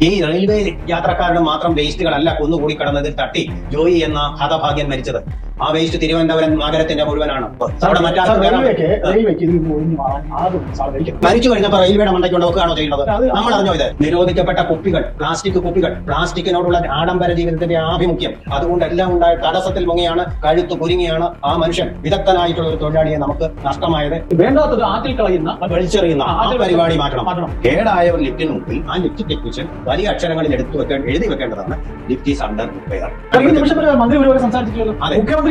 ഈ റെയിൽവേ യാത്രക്കാരുടെ മാത്രം വേസ്റ്റുകളല്ല കുന്നുകൂടി കടന്നതിൽ തട്ടി ജോയി എന്ന ഹതഭാഗ്യൻ മരിച്ചത്. ആ വേസ്റ്റ് തിരുവനന്തപുരം നഗരത്തിന്റെ മുഴുവനാണ്. മരിച്ചു കഴിഞ്ഞപ്പോൾ റെയിൽവേയുടെ മണ്ടയ്ക്ക് ഉണ്ടാക്കുകയാണോ ചെയ്യുന്നത്? നമ്മൾ അറിഞ്ഞോ ഇത്? നിരോധിക്കപ്പെട്ട കുപ്പികൾ, പ്ലാസ്റ്റിക്കിനോടുള്ള ആഡംബര ജീവിതത്തിന്റെ ആഭിമുഖ്യം, അതുകൊണ്ടെല്ലാം ഉണ്ടായ തടസ്സത്തിൽ മുങ്ങിയാണ്, കഴുത്ത് കുരുങ്ങിയാണ് ആ മനുഷ്യൻ. വിദഗ്ധനായിട്ടുള്ള ഒരു തൊഴിലാളിയെ നമുക്ക് നഷ്ടമായത്. വേണ്ടാത്തത് ആറ്റിൽ കളയുന്ന, വലിച്ചെറിയുന്ന ആ പരിപാടി മാറ്റണം. കേടായ ഒരു ലിഫ്റ്റിന് മുമ്പിൽ ആ ലിഫ്റ്റ് ടെക്നീഷ്യൻ വലിയ അക്ഷരങ്ങളിൽ എഴുതി വെക്കേണ്ടതാണ് ലിഫ്റ്റ് ഈസ് അണ്ടർ റിപ്പയർ. മന്ത്രി ഒരുപാട് സംസാരിച്ചിട്ടില്ലല്ലോ, മുഖ്യമന്ത്രി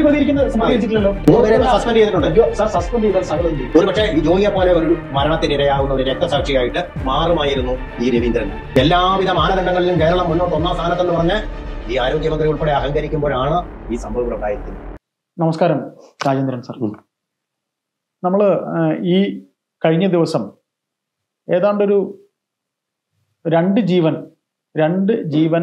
സസ്പെൻഡ് ചെയ്തിട്ടുണ്ട്. ഒരുപക്ഷെ ജോയിയെ പോലെ ഒരു മരണത്തിനിരയാവുന്ന ഒരു രക്തസാക്ഷിയായിട്ട് മാറുമായിരുന്നു ഈ രവീന്ദ്രൻ. എല്ലാവിധ മാനദണ്ഡങ്ങളിലും കേരളം മുന്നോട്ട് ഒന്നാം സ്ഥാനത്തെന്ന് പറഞ്ഞ് ഈ ആരോഗ്യമന്ത്രി ഉൾപ്പെടെ അഹങ്കരിക്കുമ്പോഴാണ് ഈ സംഭവം ഉണ്ടായിരിക്കുന്നത്. നമസ്കാരം രാജേന്ദ്രൻ സർ. നമ്മള് ഈ കഴിഞ്ഞ ദിവസം ഏതാണ്ടൊരു രണ്ട് ജീവൻ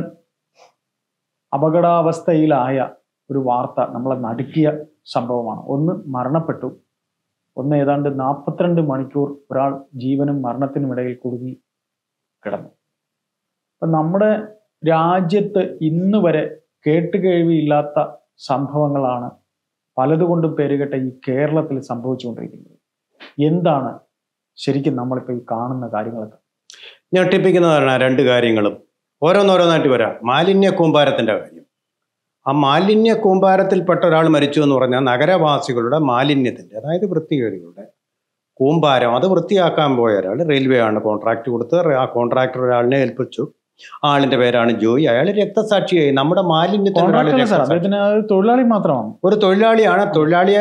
അപകടാവസ്ഥയിലായ ഒരു വാർത്ത നമ്മളെ നടുക്കിയ സംഭവമാണ്. ഒന്ന് മരണപ്പെട്ടു, ഒന്ന് ഏതാണ്ട് 42 മണിക്കൂർ ഒരാൾ ജീവനും മരണത്തിനും ഇടയിൽ കുടുങ്ങി കിടന്നു. അപ്പം നമ്മുടെ രാജ്യത്ത് ഇന്ന് വരെ കേട്ടുകേഴ്വിയില്ലാത്ത സംഭവങ്ങളാണ് പലതുകൊണ്ടും പേരുകെട്ട ഈ കേരളത്തിൽ സംഭവിച്ചുകൊണ്ടിരിക്കുന്നത്. എന്താണ് ശരിക്കും നമ്മളിപ്പോൾ ഈ കാണുന്ന കാര്യങ്ങളൊക്കെ? ഞെട്ടിപ്പിക്കുന്നതാണ് രണ്ട് കാര്യങ്ങളും. ഓരോന്നോരോന്നായിട്ട് വരാം. മാലിന്യ കൂമ്പാരത്തിന്റെ കാര്യം. ആ മാലിന്യ കൂമ്പാരത്തിൽപ്പെട്ട ഒരാൾ മരിച്ചു എന്ന് പറഞ്ഞാൽ നഗരവാസികളുടെ മാലിന്യത്തിന്റെ, അതായത് വൃത്തികേടുകളുടെ കൂമ്പാരം, അത് വൃത്തിയാക്കാൻ പോയ ഒരാൾ, റെയിൽവേ ആണ് കോൺട്രാക്ട് കൊടുത്ത്, ആ കോൺട്രാക്ടർ ഒരാളിനെ ഏൽപ്പിച്ചു. ആളിന്റെ പേരാണ് ജോയി. അയാൾ രക്തസാക്ഷിയായി. നമ്മുടെ മാലിന്യത്തിന് തൊഴിലാളി മാത്രമാണ്, ഒരു തൊഴിലാളിയാണ്. തൊഴിലാളിയെ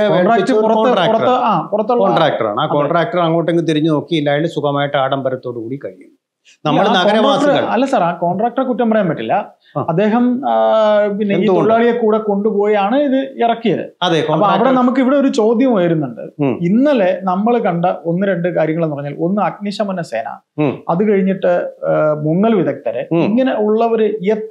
കോൺട്രാക്ടറാണ്. ആ കോൺട്രാക്ടർ അങ്ങോട്ടെങ്കിലും തിരിഞ്ഞു നോക്കിയില്ല. അയാൾ സുഖമായിട്ട് ആഡംബരത്തോടു കൂടി കഴിയും. നമ്മൾ നഗരവാസികൾ അല്ല സാർ, ആ കോൺട്രാക്ടറെ കുറ്റം പറയാൻ പറ്റില്ല. അദ്ദേഹം പിന്നെ ഈ തൊഴിലാളിയെ കൂടെ കൊണ്ടുപോയാണ് ഇത് ഇറക്കിയത്. അപ്പൊ അവിടെ നമുക്ക് ഇവിടെ ഒരു ചോദ്യം ഉയരുന്നുണ്ട്. ഇന്നലെ നമ്മൾ കണ്ട 1-2 കാര്യങ്ങൾ എന്ന് പറഞ്ഞാൽ, ഒന്ന് അഗ്നിശമന സേന, അത് കഴിഞ്ഞിട്ട് മുങ്ങൽ വിദഗ്ധര്, ഇങ്ങനെ ഉള്ളവര്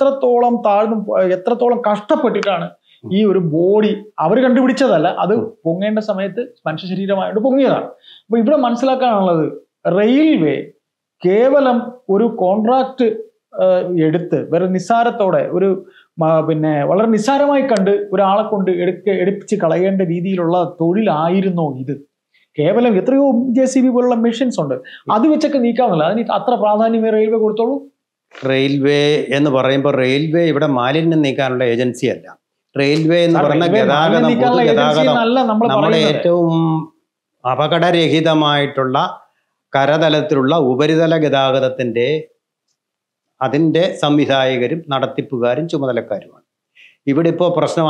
എത്രത്തോളം കഷ്ടപ്പെട്ടിട്ടാണ് ഈ ഒരു ബോഡി അവർ കണ്ടുപിടിച്ചതല്ല, അത് പൊങ്ങേണ്ട സമയത്ത് മനുഷ്യ ശരീരമായിട്ട് പൊങ്ങിയതാണ്. അപ്പൊ ഇവിടെ മനസ്സിലാക്കാനുള്ളത്, റെയിൽവേ കേവലം ഒരു കോൺട്രാക്ട് എടുത്ത് വേറെ നിസ്സാരത്തോടെ പിന്നെ വളരെ നിസ്സാരമായി കണ്ട് ഒരാളെ കൊണ്ട് എടുപ്പിച്ച് കളയേണ്ട രീതിയിലുള്ള തൊഴിലായിരുന്നോ ഇത്? കേവലം എത്രയോ JCB പോലുള്ള മെഷീൻസ് ഉണ്ട്, അത് വെച്ചൊക്കെ നീക്കാവുന്നില്ല. അതിന് അത്ര പ്രാധാന്യമേ റെയിൽവേ കൊടുത്തോളൂ. റെയിൽവേ എന്ന് പറയുമ്പോൾ റെയിൽവേ ഇവിടെ മാലിന്യം നീക്കാനുള്ള ഏജൻസി അല്ല. റെയിൽവേ എന്ന് പറയുന്ന ഗതാഗതം നമ്മുടെ ഏറ്റവും അപകടരഹിതമായിട്ടുള്ള കരതലത്തിലുള്ള ഉപരിതല ഗതാഗതത്തിന്റെ അതിൻ്റെ സംവിധായകരും നടത്തിപ്പുകാരും ചുമതലക്കാരുമാണ്. ഇവിടെ ഇപ്പോൾ പ്രശ്നം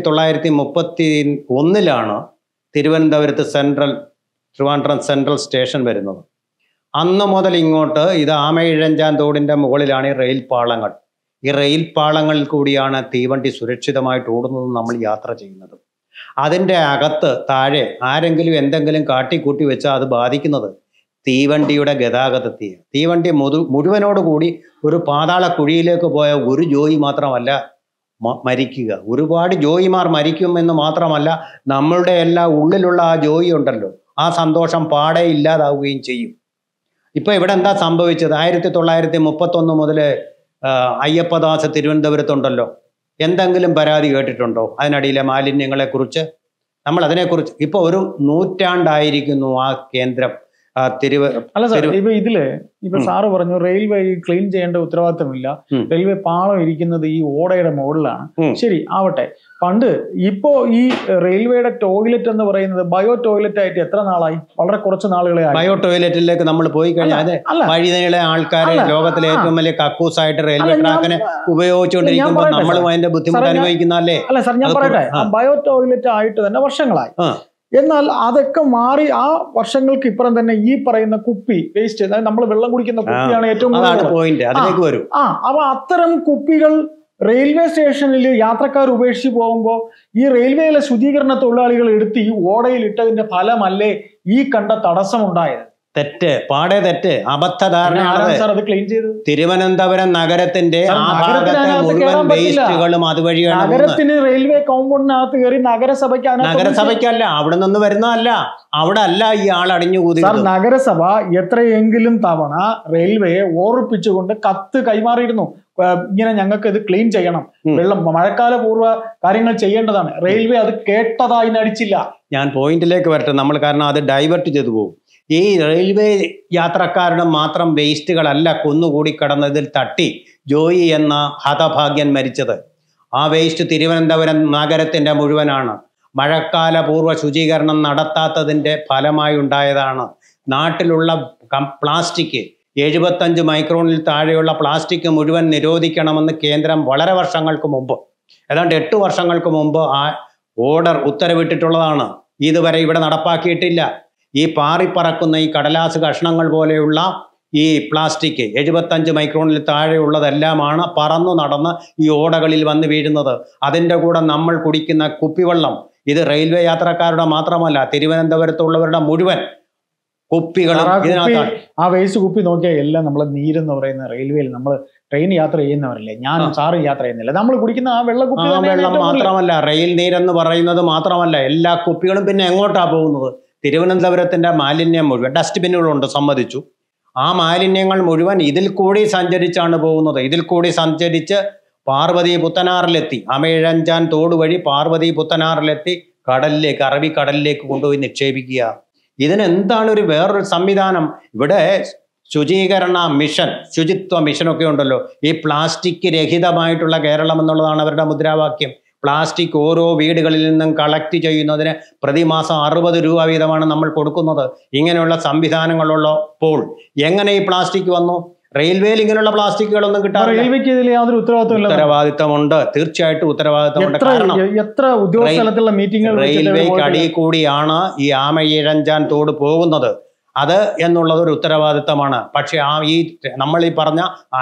1931 തിരുവനന്തപുരത്ത് ട്രിവാൻഡ്രം സെൻട്രൽ സ്റ്റേഷൻ വരുന്നത്. അന്ന് മുതൽ ഇങ്ങോട്ട് ഇത് ആമയിഴഞ്ചാൻ തോടിൻ്റെ മുകളിലാണ് ഈ റെയിൽ പാളങ്ങൾ. ഈ റെയിൽ പാളങ്ങളിൽ കൂടിയാണ് തീവണ്ടി സുരക്ഷിതമായിട്ട് ഓടുന്നത്, നമ്മൾ യാത്ര ചെയ്യുന്നത്. അതിൻ്റെ അകത്ത് താഴെ ആരെങ്കിലും എന്തെങ്കിലും കാട്ടിക്കൂട്ടി വെച്ചാൽ അത് ബാധിക്കുന്നത് തീവണ്ടിയുടെ ഗതാഗതത്തെ. തീവണ്ടി മുഴുവനോടുകൂടി ഒരു പാതാള കുഴിയിലേക്ക് പോയ ഒരു ജോയി മാത്രമല്ല മരിക്കുക, ഒരുപാട് ജോയിമാർ മരിക്കുമെന്ന് മാത്രമല്ല, നമ്മളുടെ എല്ലാ ഉള്ളിലുള്ള ആ ജോയി ഉണ്ടല്ലോ, ആ സന്തോഷം പാടെ ഇല്ലാതാവുകയും ചെയ്യും. ഇപ്പൊ ഇവിടെ എന്താ സംഭവിച്ചത്? 1931 മുതൽ അയ്യപ്പദാസ് തിരുവനന്തപുരത്തുണ്ടല്ലോ. എന്തെങ്കിലും പരാതി കേട്ടിട്ടുണ്ടോ അതിനടിയിലെ മാലിന്യങ്ങളെ കുറിച്ച്? നമ്മൾ അതിനെക്കുറിച്ച് ഇപ്പൊ ഒരു നൂറ്റാണ്ടായിരിക്കുന്നു ആ കേന്ദ്രം. അല്ല സാർ, ഇപ്പൊ സാറ് പറഞ്ഞു റെയിൽവേ ക്ലീൻ ചെയ്യേണ്ട ഉത്തരവാദിത്തമില്ല, റെയിൽവേ പാളം ഇരിക്കുന്നത് ഈ ഓടയുടെ മുകളിലാണ്. ശരി, ആവട്ടെ. പണ്ട് ഇപ്പോ ഈ റെയിൽവേയുടെ ടോയ്ലറ്റ് എന്ന് പറയുന്നത് ബയോ ടോയ്ലറ്റ് ആയിട്ട് എത്ര നാളായി? വളരെ കുറച്ച് നാളുകളെ. ബയോ ടോയ്ലറ്റിലേക്ക് നമ്മൾ പോയി കഴിഞ്ഞാൽ വഴിനീളെ ആൾക്കാരെ ലോകത്തിലെ ഏറ്റവും വലിയ കക്കൂസായിട്ട് റെയിൽവേ ട്രാക്കിനെ ഉപയോഗിച്ചുകൊണ്ടിരിക്കുമ്പോൾ നമ്മളും അതിന്റെ ബുദ്ധിമുട്ട് അനുഭവിക്കുന്നല്ലേ? അല്ല സാർ, ഞാൻ പറയട്ടെ, ബയോ ടോയ്ലറ്റ് ആയിട്ട് തന്നെ വർഷങ്ങളായി. എന്നാൽ അതൊക്കെ മാറി ആ വർഷങ്ങൾക്ക് ഇപ്പുറം തന്നെ ഈ പറയുന്ന കുപ്പി വേസ്റ്റ്, അതായത് നമ്മൾ വെള്ളം കുടിക്കുന്ന കുപ്പിയാണ് ഏറ്റവും കൂടുതൽ. അപ്പൊ അത്തരം കുപ്പികൾ റെയിൽവേ സ്റ്റേഷനിൽ യാത്രക്കാർ ഉപേക്ഷിച്ച് പോകുമ്പോൾ ഈ റെയിൽവേയിലെ ശുചീകരണ തൊഴിലാളികൾ എടുത്ത് ഈ ഓടയിൽ ഇട്ടതിന്റെ ഫലമല്ലേ ഈ കണ്ട തടസ്സമുണ്ടായത്? തെറ്റ്, പാടെ തെറ്റ്, അബദ്ധധാരണയാണ്. സാർ അത് ക്ലീൻ ചെയ്തത് തിരുവനന്തപുരം നഗരത്തിന്റെ സാർ, ആ നഗരത്തിന് ഭാഗത്തെ അതിനകത്ത് മുഴുവൻ കയറാൻ പറ്റില്ല. വേസ്റ്റുകളും അതുവഴിയാണ് പോകുന്നത്. നഗരത്തിന് റെയിൽവേ കോമ്പൗണ്ടിനകത്ത് കയറി നഗരസഭയ്ക്ക് അതിനകത്ത് നഗരസഭയ്ക്കല്ല, അവിടെ നിന്ന് വരുന്നതല്ല, അവിടെ അല്ല ഈ ആൾ അടിഞ്ഞു സാർ, കൂതിയത്. നഗരസഭ എത്രയെങ്കിലും തവണ റെയിൽവേയെ ഓർപ്പിച്ചുകൊണ്ട് കത്ത് കൈമാറിയിരുന്നു. ഇങ്ങനെ ഞങ്ങൾക്ക് ഇത് ക്ലീൻ ചെയ്യണം, വെള്ളം മഴക്കാല പൂർവ്വ കാര്യങ്ങൾ ചെയ്യേണ്ടതാണ്. റെയിൽവേ അത് കേട്ടതായി നടിച്ചില്ല. ഞാൻ പോയിന്റിലേക്ക് വരട്ടെ നമ്മൾ, കാരണം അത് ഡൈവേർട്ട് ചെയ്തു പോകും. ഈ റെയിൽവേ യാത്രക്കാരുടെ മാത്രം വേസ്റ്റുകളല്ല കുന്നുകൂടി കടന്നതിൽ തട്ടി ജോയി എന്ന ഹതഭാഗ്യൻ മരിച്ചത്. ആ വേസ്റ്റ് തിരുവനന്തപുരം നഗരത്തിന്റെ മുഴുവനാണ്. മഴക്കാല പൂർവ്വ ശുചീകരണം നടത്താത്തതിൻ്റെ ഫലമായി ഉണ്ടായതാണ്. നാട്ടിലുള്ള പ്ലാസ്റ്റിക് 75 മൈക്രോണിൽ താഴെയുള്ള പ്ലാസ്റ്റിക് മുഴുവൻ നിരോധിക്കണമെന്ന് കേന്ദ്രം വളരെ വർഷങ്ങൾക്ക് മുമ്പ്, ഏതാണ്ട് 8 വർഷങ്ങൾക്ക് മുമ്പ് ആ ഓർഡർ ഉത്തരവിട്ടിട്ടുള്ളതാണ്. ഇതുവരെ ഇവിടെ നടപ്പാക്കിയിട്ടില്ല. ഈ പാറിപ്പറക്കുന്ന ഈ കടലാസ് കഷ്ണങ്ങൾ പോലെയുള്ള ഈ പ്ലാസ്റ്റിക് 75 മൈക്രോണിൽ താഴെയുള്ളതെല്ലാമാണ് പറന്നു നടന്ന് ഈ ഓടകളിൽ വന്ന് വീഴുന്നത്. അതിൻ്റെ കൂടെ നമ്മൾ കുടിക്കുന്ന കുപ്പിവെള്ളം, ഇത് റെയിൽവേ യാത്രക്കാരുടെ മാത്രമല്ല, തിരുവനന്തപുരത്തുള്ളവരുടെ മുഴുവൻ കുപ്പികളും ഇതിനകത്താണ്. ആ വേസ്റ്റ് കുപ്പി നോക്കിയാൽ എല്ലാം നമ്മൾ നീരെന്ന് പറയുന്ന റെയിൽവേയിൽ നമ്മൾ ട്രെയിൻ യാത്ര ചെയ്യുന്നവരല്ലേ, ഞാനും സാറും യാത്ര ചെയ്യുന്നില്ല, നമ്മൾ കുടിക്കുന്ന ആ വെള്ളം മാത്രമല്ല, റെയിൽ നീരെന്ന് പറയുന്നത് മാത്രമല്ല, എല്ലാ കുപ്പികളും പിന്നെ എങ്ങോട്ടാ പോകുന്നത്? തിരുവനന്തപുരത്തിന്റെ മാലിന്യം മുഴുവൻ, ഡസ്റ്റ്ബിന്നുകളുണ്ട് സമ്മതിച്ചു, ആ മാലിന്യങ്ങൾ മുഴുവൻ ഇതിൽ കൂടി സഞ്ചരിച്ചാണ് പോകുന്നത്. ഇതിൽ കൂടി സഞ്ചരിച്ച് പാർവതി പുത്തനാറിലെത്തി, അമയിഴഞ്ചാൻ തോട് വഴി പാർവതി പുത്തനാറിലെത്തി കടലിലേക്ക്, അറബിക്കടലിലേക്ക് കൊണ്ടുപോയി നിക്ഷേപിക്കുക. ഇതിനെന്താണ് വേറൊരു സംവിധാനം? ഇവിടെ ശുചീകരണ മിഷൻ, ശുചിത്വ മിഷനൊക്കെ ഉണ്ടല്ലോ. ഈ പ്ലാസ്റ്റിക് രഹിതമായിട്ടുള്ള കേരളം എന്നുള്ളതാണ് അവരുടെ മുദ്രാവാക്യം. പ്ലാസ്റ്റിക് ഓരോ വീടുകളിൽ നിന്നും കളക്ട് ചെയ്യുന്നതിന് പ്രതിമാസം 60 രൂപ വീതമാണ് നമ്മൾ കൊടുക്കുന്നത്. ഇങ്ങനെയുള്ള സംവിധാനങ്ങളുള്ളപ്പോൾ എങ്ങനെ ഈ പ്ലാസ്റ്റിക് വന്നു? റെയിൽവേയിൽ ഇങ്ങനെയുള്ള പ്ലാസ്റ്റിക്കുകളൊന്നും കിട്ടാറില്ല. റെയിൽവേക്ക് ഇതിൽ യാതൊരു ഉത്തരവാദിത്തമുണ്ട്, തീർച്ചയായിട്ടും ഉത്തരവാദിത്തമുണ്ട്. കാരണം റെയിൽവേക്ക് അടിയിൽ കൂടിയാണ് ഈ ആമയിഴഞ്ചാൻ തോട് പോകുന്നത്. അത് എന്നുള്ളത് ഒരു ഉത്തരവാദിത്തമാണ്. പക്ഷെ നമ്മൾ ഈ പറഞ്ഞ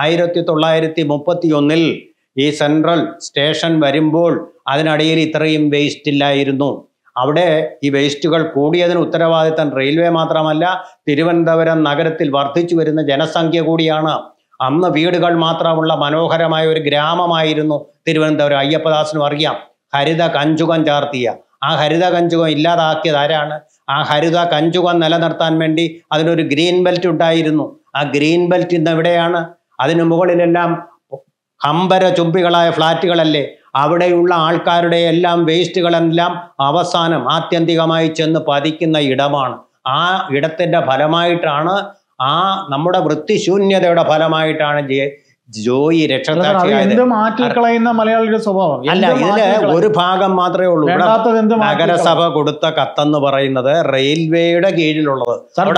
1931 ഈ സെൻട്രൽ സ്റ്റേഷൻ വരുമ്പോൾ അതിനടിയിൽ ഇത്രയും വേസ്റ്റ് ഇല്ലായിരുന്നു. അവിടെ ഈ വേസ്റ്റുകൾ കൂടിയതിന് ഉത്തരവാദിത്തം റെയിൽവേ മാത്രമല്ല, തിരുവനന്തപുരം നഗരത്തിൽ വർദ്ധിച്ചു വരുന്ന ജനസംഖ്യ കൂടിയാണ്. അന്ന് വീടുകൾ മാത്രമുള്ള മനോഹരമായ ഒരു ഗ്രാമമായിരുന്നു തിരുവനന്തപുരം. അയ്യപ്പദാസിനും അറിയാം. ഹരിത കഞ്ചുകം ചാർത്തിയ ആ ഹരിത കഞ്ചുകം ഇല്ലാതാക്കിയത് ആരാണ്? ആ ഹരിത കഞ്ചുകം നിലനിർത്താൻ വേണ്ടി അതിനൊരു ഗ്രീൻ ബെൽറ്റ് ഉണ്ടായിരുന്നു. ആ ഗ്രീൻ ബെൽറ്റ് ഇന്ന് എവിടെയാണ്? അതിന് മുകളിലെല്ലാം ഹമ്പര ചുംബികളായ ഫ്ലാറ്റുകളല്ലേ? അവിടെയുള്ള ആൾക്കാരുടെ എല്ലാം വേസ്റ്റുകളെല്ലാം അവസാനം ആത്യന്തികമായി ചെന്ന് പതിക്കുന്ന ഇടമാണ്. ആ ഇടത്തിൻ്റെ ഫലമായിട്ടാണ്, ആ നമ്മുടെ വൃത്തിശൂന്യതയുടെ ഫലമായിട്ടാണ് ജോയി രക്ഷസാക്ഷിയായത്. മലയാളിയുടെ സ്വഭാവം അല്ല, ഇതില് ഒരു ഭാഗം മാത്രമേ ഉള്ളൂ. നഗരസഭ കൊടുത്ത കത്തെന്ന് പറയുന്നത് റെയിൽവേയുടെ കീഴിലുള്ളത്.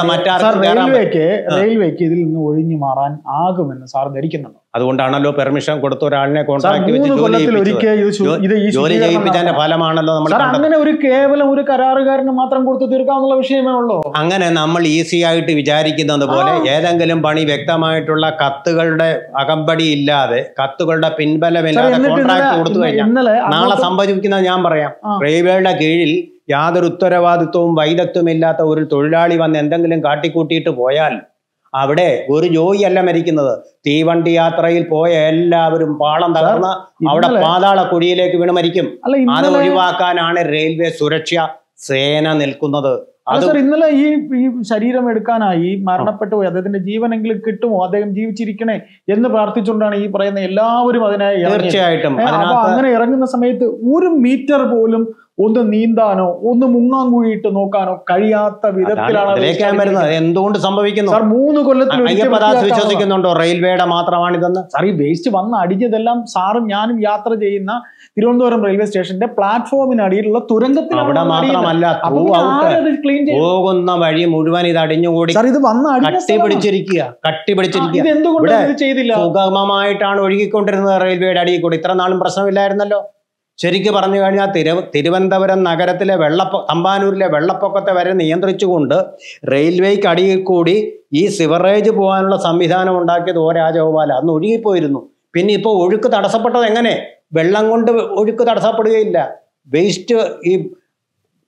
റെയിൽവേക്ക് ഇതിൽ നിന്ന് ഒഴിഞ്ഞു മാറാൻ ആകുമെന്ന് സാർ ധരിക്കുന്നുണ്ടോ? അതുകൊണ്ടാണല്ലോ പെർമിഷൻ കൊടുത്ത ഒരാളിനെ കോൺട്രാക്ട് വെച്ച് ജോലി ചെയ്യിപ്പിച്ചതിന്റെ ഫലമാണല്ലോ നമ്മൾ. അങ്ങനെ ഒരു കേവലം ഒരു കരാറുകാരന് മാത്രം കൊടുത്തു തീർക്കാവുന്ന വിഷയമേ ഉള്ളൂ. അങ്ങനെ നമ്മൾ ഈസി ആയിട്ട് വിചാരിക്കുന്നത് പോലെ ഏതെങ്കിലും പണി വ്യക്തമായിട്ടുള്ള കത്തുകളുടെ അകമ്പടി ഇല്ലാതെ, കത്തുകളുടെ പിൻബലമില്ലാതെ കോൺട്രാക്ട് കൊടുത്തു കഴിഞ്ഞാൽ നാളെ സംഭവിക്കുന്നത് ഞാൻ പറയാം. റെയിൽവേയുടെ കീഴിൽ യാതൊരു ഉത്തരവാദിത്വവും വൈദഗ്ധ്യവും ഇല്ലാത്ത ഒരു തൊഴിലാളി വന്ന് എന്തെങ്കിലും കാട്ടിക്കൂട്ടിയിട്ട് പോയാൽ അവിടെ ഒരു ജോയി അല്ല മരിക്കുന്നത്. തീവണ്ടി യാത്രയിൽ പോയ എല്ലാവരും പാളം തകർന്ന് അവിടെ പാതാള കുഴിയിലേക്ക് വീണ് മരിക്കും. അത് ഒഴിവാക്കാനാണ് റെയിൽവേ സുരക്ഷാ സേന നിൽക്കുന്നത്. ഇന്നലെ ഈ ശരീരം എടുക്കാനായി മരണപ്പെട്ടു പോയി, അദ്ദേഹത്തിന്റെ ജീവനെങ്കിലും കിട്ടുമോ, അദ്ദേഹം ജീവിച്ചിരിക്കണേ എന്ന് പ്രാർത്ഥിച്ചുകൊണ്ടാണ് ഈ പറയുന്ന എല്ലാവരും അതിനായി. തീർച്ചയായിട്ടും അങ്ങനെ ഇറങ്ങുന്ന സമയത്ത് 1 മീറ്റർ പോലും ഒന്ന് നീന്താനോ ഒന്ന് മുങ്ങാങ്കുഴിയിട്ട് നോക്കാനോ കഴിയാത്ത വിധത്തിലാണ് എന്തുകൊണ്ട് സംഭവിക്കുന്നു? 3 കൊല്ലത്തിൽ വിശ്വസിക്കുന്നുണ്ടോ റെയിൽവേയുടെ മാത്രമാണിതെന്ന്? സാർ, ഈ വേസ്റ്റ് വന്ന് അടിഞ്ഞതെല്ലാം സാറും ഞാനും യാത്ര ചെയ്യുന്ന തിരുവനന്തപുരം റെയിൽവേ സ്റ്റേഷന്റെ പ്ലാറ്റ്ഫോമിനടിയിലുള്ള തുരങ്കത്തിൽ. അവിടെ മാത്രമല്ല, പോകുന്ന വഴി മുഴുവൻ ഇത് അടിഞ്ഞുകൂടി കട്ടിപിടിച്ചിരിക്കുക. സുഗമമായിട്ടാണ് ഒഴുകിക്കൊണ്ടിരുന്നത് റെയിൽവേയുടെ അടിയിൽ കൂടി. ഇത്ര നാളും പ്രശ്നമില്ലായിരുന്നല്ലോ. ശരിക്കും പറഞ്ഞു കഴിഞ്ഞാൽ തിരുവനന്തപുരം നഗരത്തിലെ തമ്പാനൂരിലെ വെള്ളപ്പൊക്കത്തെ വരെ നിയന്ത്രിച്ചുകൊണ്ട് റെയിൽവേക്ക് അടിയിൽ കൂടി ഈ സിവറേജ് പോകാനുള്ള സംവിധാനം ഉണ്ടാക്കിയത് ഓ രാജഗോപാല. അന്ന് ഒഴുകിപ്പോയിരുന്നു. പിന്നെ ഇപ്പോൾ ഒഴുക്ക് തടസ്സപ്പെട്ടത് എങ്ങനെ? വെള്ളം കൊണ്ട് ഒഴുക്ക് തടസ്സപ്പെടുകയില്ല. വേസ്റ്റ് ഈ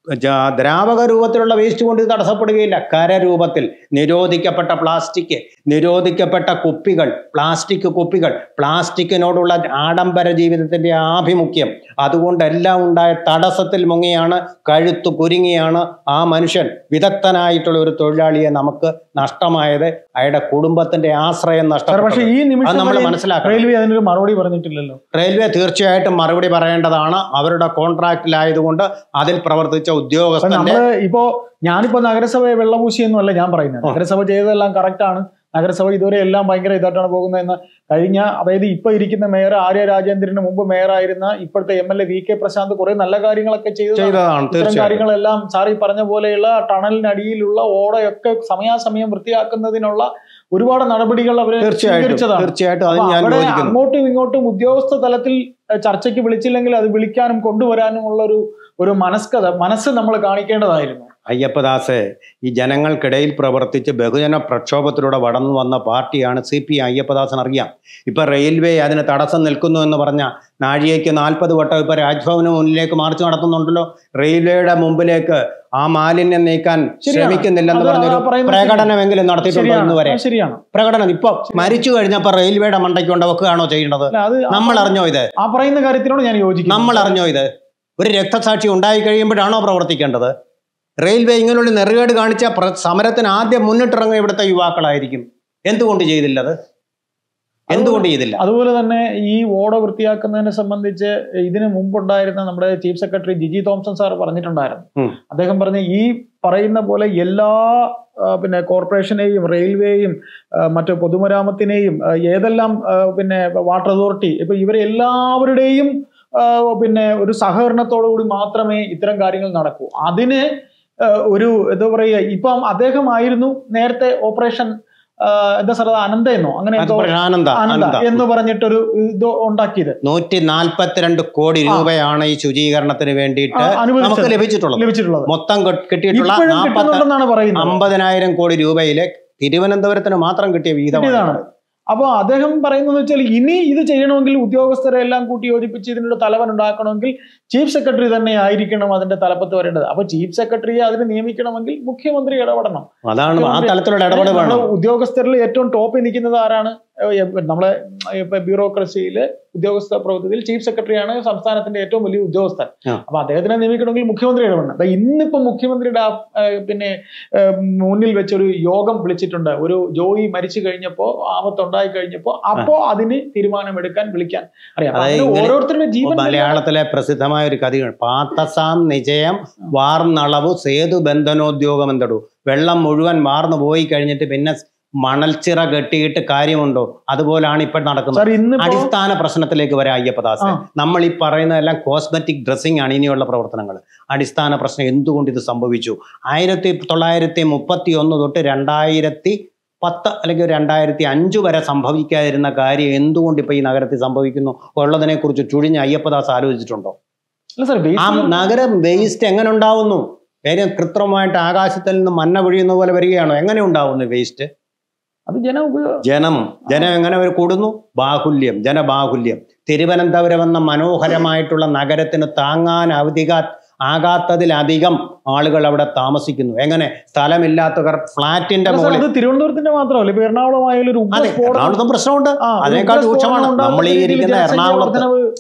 ദ്രാവക രൂപത്തിലുള്ള വേസ്റ്റ് കൊണ്ട് ഇത് തടസ്സപ്പെടുകയില്ല. കരരൂപത്തിൽ നിരോധിക്കപ്പെട്ട പ്ലാസ്റ്റിക്, നിരോധിക്കപ്പെട്ട കുപ്പികൾ, പ്ലാസ്റ്റിക് കുപ്പികൾ, പ്ലാസ്റ്റിക്കിനോടുള്ള ആഡംബര ജീവിതത്തിന്റെ ആഭിമുഖ്യം, അതുകൊണ്ടെല്ലാം ഉണ്ടായ തടസ്സത്തിൽ മുങ്ങിയാണ്, കഴുത്തു കുരുങ്ങിയാണ് ആ മനുഷ്യൻ, വിദഗ്ധനായിട്ടുള്ള ഒരു തൊഴിലാളിയെ നമുക്ക് നഷ്ടമായത്. അയാളുടെ കുടുംബത്തിന്റെ ആശ്രയം നഷ്ടപ്പെട്ടു. ഈ നിമിഷം നമ്മൾ മനസ്സിലാക്കണം. റെയിൽവേ അതിനൊരു മറുപടി പറഞ്ഞിട്ടില്ലല്ലോ. റെയിൽവേ തീർച്ചയായിട്ടും മറുപടി പറയേണ്ടതാണ്. അവരുടെ കോൺട്രാക്റ്റിലായതുകൊണ്ട് അതിൽ പ്രവർത്തിച്ച ഉദ്യോഗസ്ഥന്റെ ഞാനിപ്പോ നഗരസഭയെ വെള്ളപൂശിയൊന്നുമല്ല ഞാൻ പറയുന്നത്. നഗരസഭ ചെയ്തതെല്ലാം കറക്റ്റാണ്. നഗരസഭ ഇതുവരെ എല്ലാം ഭയങ്കര ഇതായിട്ടാണ് പോകുന്നതെന്ന് കഴിഞ്ഞ, അതായത് ഇപ്പൊ ഇരിക്കുന്ന മേയർ ആര്യ രാജേന്ദ്രന് മുമ്പ് മേയറായിരുന്ന ഇപ്പോഴത്തെ MLA VK പ്രശാന്ത് കുറെ നല്ല കാര്യങ്ങളൊക്കെ ചെയ്തതാണ്. ഇത്തരം കാര്യങ്ങളെല്ലാം സാറി പറഞ്ഞ പോലെയുള്ള ടണലിനടിയിലുള്ള ഓടയൊക്കെ സമയാസമയം വൃത്തിയാക്കുന്നതിനുള്ള ഒരുപാട് നടപടികൾ അവർ സ്വീകരിച്ചതാണ്. അങ്ങോട്ടും ഇങ്ങോട്ടും ഉദ്യോഗസ്ഥ തലത്തിൽ ചർച്ചയ്ക്ക് വിളിച്ചില്ലെങ്കിൽ അത് വിളിക്കാനും കൊണ്ടുവരാനുമുള്ള ഒരു മനസ്സ് നമ്മൾ കാണിക്കേണ്ടതായിരുന്നു. അയ്യപ്പദാസ് ഈ ജനങ്ങൾക്കിടയിൽ പ്രവർത്തിച്ച് ബഹുജന പ്രക്ഷോഭത്തിലൂടെ വളർന്നു വന്ന പാർട്ടിയാണ് CPI. അയ്യപ്പദാസൻ അറിയാം. ഇപ്പൊ റെയിൽവേ അതിന് തടസ്സം നിൽക്കുന്നു എന്ന് പറഞ്ഞ നാഴികയ്ക്ക് 40 വട്ടം ഇപ്പൊ രാജ്ഭവന് മുന്നിലേക്ക് മാർച്ച് നടത്തുന്നുണ്ടല്ലോ. റെയിൽവേയുടെ മുമ്പിലേക്ക് ആ മാലിന്യം നീക്കാൻ ശ്രമിക്കുന്നില്ലെന്ന് പറഞ്ഞൊരു പ്രകടനമെങ്കിലും നടത്തിയിട്ടുണ്ടോ ഇന്ന് വരെ? പ്രകടനം ഇപ്പൊ മരിച്ചു കഴിഞ്ഞപ്പോ റെയിൽവേയുടെ മണ്ടയ്ക്ക് കൊണ്ട് വെക്കുകയാണോ ചെയ്യേണ്ടത്? നമ്മൾ അറിഞ്ഞോ ഇത്? ആ പറയുന്ന കാര്യത്തിനോട് ഞാൻ യോജിക്കുന്നു. നമ്മൾ അറിഞ്ഞോ ഇത്? ഒരു രക്തസാക്ഷി ഉണ്ടായി കഴിയുമ്പോഴാണോ പ്രവർത്തിക്കേണ്ടത്? റെയിൽവേ ഇങ്ങനെയുള്ള നെറുകേട് കാണിച്ച സമരത്തിന് ആദ്യം മുന്നിട്ടിറങ്ങുക ഇവിടുത്തെ യുവാക്കളായിരിക്കും. എന്തുകൊണ്ട് ചെയ്തില്ലത്? എന്തുകൊണ്ട് ചെയ്തില്ല? അതുപോലെ തന്നെ ഈ ഓട വൃത്തിയാക്കുന്നതിനെ സംബന്ധിച്ച് ഇതിന് മുമ്പുണ്ടായിരുന്ന നമ്മുടെ chief secretary Jiji Thomson sir പറഞ്ഞിട്ടുണ്ടായിരുന്നു. അദ്ദേഹം പറഞ്ഞ ഈ പറയുന്ന പോലെ എല്ലാ കോർപ്പറേഷനെയും റെയിൽവേയും മറ്റു പൊതുമരാമത്തിനെയും ഏതെല്ലാം വാട്ടർ അതോറിറ്റി ഇപ്പൊ ഇവരെ എല്ലാവരുടെയും ഒരു സഹകരണത്തോടു കൂടി മാത്രമേ ഇത്തരം കാര്യങ്ങൾ നടക്കൂ. അതിന് ഒരു എന്താ പറയുക, ഇപ്പം അദ്ദേഹമായിരുന്നു നേരത്തെ ഓപ്പറേഷൻ എന്താ സാർ അനന്ത എന്നോ അങ്ങനെ അനന്ത എന്ന് പറഞ്ഞിട്ടൊരു ഇത് ഉണ്ടാക്കിയത്. 142 കോടി രൂപയാണ് ഈ ശുചീകരണത്തിന് വേണ്ടിയിട്ട് ലഭിച്ചിട്ടുള്ളത്. മൊത്തം കിട്ടിയിട്ടുള്ള 50,000 കോടി രൂപയിലെ തിരുവനന്തപുരത്തിന് മാത്രം കിട്ടിയ വിഹിതമാണ്. അപ്പോൾ അദ്ദേഹം പറയുന്നത് വെച്ചാൽ ഇനി ഇത് ചെയ്യണമെങ്കിൽ ഉദ്യോഗസ്ഥരെ എല്ലാം കൂട്ടി യോജിപ്പിച്ച് ഇതിനൊരു തലവൻ ഉണ്ടാക്കണമെങ്കിൽ ചീഫ് സെക്രട്ടറി തന്നെ ആയിരിക്കണം അതിന്റെ തലപ്പത്ത് വരേണ്ടത്. അപ്പൊ ചീഫ് സെക്രട്ടറിയെ അതിന് നിയമിക്കണമെങ്കിൽ മുഖ്യമന്ത്രി ഇടപെടണം. അതാണ് ആ തലത്തിലുള്ള ഇടപെടൽ. ഉദ്യോഗസ്ഥരിൽ ഏറ്റവും ടോപ്പിൽ നിൽക്കുന്നത് ആരാണ്? നമ്മളെ ബ്യൂറോക്രസിയിലെ ഉദ്യോഗസ്ഥ പ്രവൃത്തിയിൽ ചീഫ് സെക്രട്ടറിയാണ് സംസ്ഥാനത്തിന്റെ ഏറ്റവും വലിയ ഉദ്യോഗസ്ഥൻ. അപ്പൊ അദ്ദേഹത്തിനെ നിയമിക്കണമെങ്കിൽ മുഖ്യമന്ത്രി ഇടപെടണം. ഇന്നിപ്പോ മുഖ്യമന്ത്രിയുടെ മുന്നിൽ വെച്ചൊരു യോഗം വിളിച്ചിട്ടുണ്ട്. ഒരു ജോയി മരിച്ചു കഴിഞ്ഞപ്പോ, ആപത്തുണ്ടായി കഴിഞ്ഞപ്പോ, അപ്പോ അതിന് തീരുമാനമെടുക്കാൻ വിളിക്കാൻ അറിയാം. ഓരോരുത്തരുടെ ജീവൻ. മലയാളത്തിലെ പ്രസിദ്ധമായ ഒരു കഥയാണ്, പാത്തസാം നിജയം വാർന്നളവു സേതു ബന്ധനോദ്യോഗം എന്തടു. വെള്ളം മുഴുവൻ വാർന്നു പോയി കഴിഞ്ഞിട്ട് പിന്നെ മണൽച്ചിറ കെട്ടിയിട്ട് കാര്യമുണ്ടോ? അതുപോലാണ് ഇപ്പോൾ നടക്കുന്നത്. അടിസ്ഥാന പ്രശ്നത്തിലേക്ക് വരാം അയ്യപ്പദാസ്. നമ്മൾ ഈ പറയുന്നതെല്ലാം കോസ്മെറ്റിക് ഡ്രസ്സിംഗ് ആണ് ഇനിയുള്ള പ്രവർത്തനങ്ങൾ. അടിസ്ഥാന പ്രശ്നം എന്തുകൊണ്ട് ഇത് സംഭവിച്ചു? 1931 തൊട്ട് 2010 അല്ലെങ്കിൽ 2005 വരെ സംഭവിക്കാതിരുന്ന കാര്യം എന്തുകൊണ്ട് ഇപ്പൊ ഈ നഗരത്തിൽ സംഭവിക്കുന്നു ഉള്ളതിനെ കുറിച്ച് ചുഴിഞ്ഞ അയ്യപ്പദാസ് ആലോചിച്ചിട്ടുണ്ടോ? ആ നഗരം വേസ്റ്റ് എങ്ങനെ ഉണ്ടാവുന്നു? കാര്യം കൃത്രിമമായിട്ട് ആകാശത്തിൽ നിന്ന് മഞ്ഞ പൊഴിയുന്ന പോലെ വരികയാണോ? എങ്ങനെ ഉണ്ടാവുന്നു വേസ്റ്റ്? അത് ജനം എങ്ങനെ കൂടുന്നു? ബാഹുല്യം, ജനബാഹുല്യം. തിരുവനന്തപുരം എന്ന മനോഹരമായിട്ടുള്ള നഗരത്തിന് താങ്ങാൻ ആകാത്തതിലധികം ആളുകൾ അവിടെ താമസിക്കുന്നു. എങ്ങനെ? സ്ഥലമില്ലാത്തവർ ഫ്ലാറ്റിന്റെ മുകളിൽ. തിരുവനന്തപുരത്തിന്റെ മാത്രമല്ല, ഇപ്പൊ എറണാകുളത്തും പ്രശ്നമുണ്ട്. അതിനേക്കാൾ രൂക്ഷമാണ് നമ്മൾ ഈ ഇരിക്കുന്ന എറണാകുളത്ത്.